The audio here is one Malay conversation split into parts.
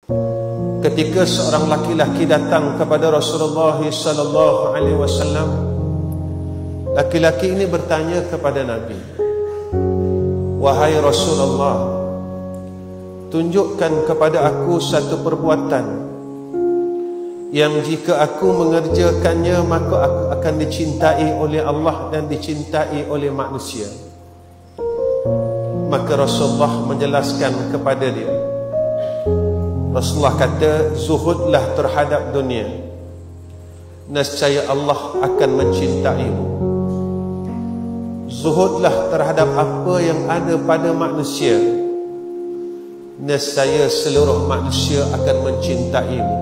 Ketika seorang laki-laki datang kepada Rasulullah sallallahu alaihi wasallam, laki-laki ini bertanya kepada Nabi, "Wahai Rasulullah, tunjukkan kepada aku satu perbuatan yang jika aku mengerjakannya maka aku akan dicintai oleh Allah dan dicintai oleh manusia." Maka Rasulullah menjelaskan kepada dia. Rasulullah kata, zuhudlah terhadap dunia, nescaya Allah akan mencintaimu. Zuhudlah terhadap apa yang ada pada manusia, nescaya seluruh manusia akan mencintaimu.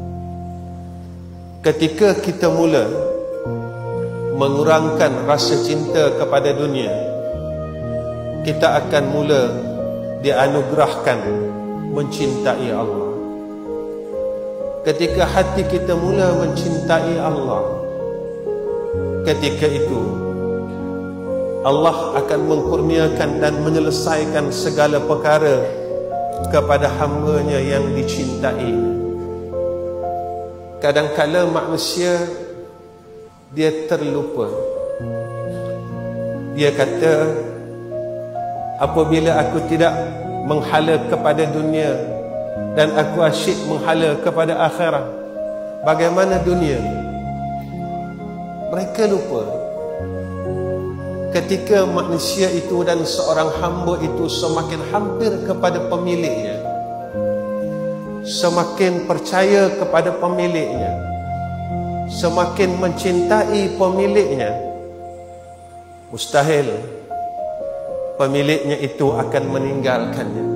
Ketika kita mula mengurangkan rasa cinta kepada dunia, kita akan mula dianugerahkan mencintai Allah. Ketika hati kita mula mencintai Allah, ketika itu Allah akan mengkurniakan dan menyelesaikan segala perkara kepada hamba-Nya yang dicintai. Kadang-kala manusia dia terlupa. Dia kata, apabila aku tidak menghala kepada dunia dan aku asyik menghala kepada akhirat, bagaimana dunia? Mereka lupa ketika manusia itu dan seorang hamba itu semakin hampir kepada pemiliknya, semakin percaya kepada pemiliknya, semakin mencintai pemiliknya, mustahil pemiliknya itu akan meninggalkannya.